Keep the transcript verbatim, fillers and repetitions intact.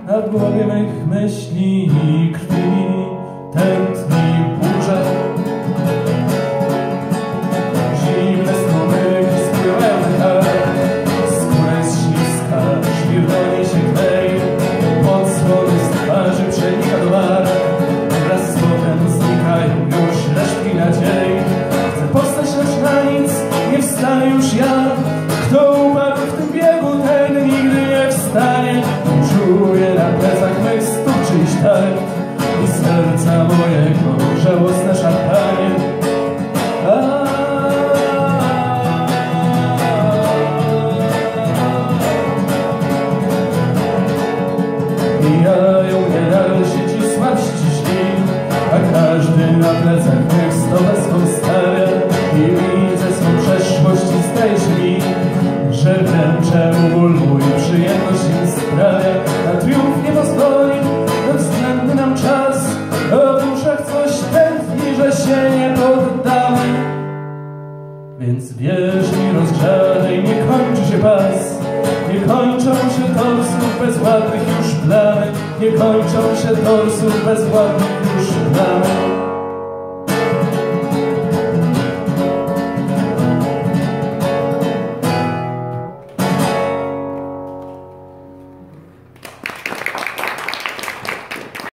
a w głowie mych myśli i krwi tętni burza. Zimne strumyki spływają tak, skóra jest śliska, szwirdonie się klei, podsłony z twarzy przenika do bar, wraz z potem znikają już resztki nadziei. Chcę postać, lecz na nic nie wstanę już ja. Kto umarł w tym biegu, ten nigdy nie wstanie. Czuję na plecach mych stóp czyjś tak i serca mojego żałosne szarpanie. Mijają mnie dalsi ci słabsi źli, a każdy na plecach mych stopę swą stawia. I widzę swą przeszłość i zdaje się mi, że wiem, czemu ból mój przyjemność im sprawia. Na triumf nie pozwoli bezwzględny nam czas, a w duszach coś tętni, że się nie poddamy. Więc wierz mi, rozgrzanej, nie kończy się pas, nie kończą się torsów bezładnych już plamy, nie kończą się torsów bezładnych już plamy.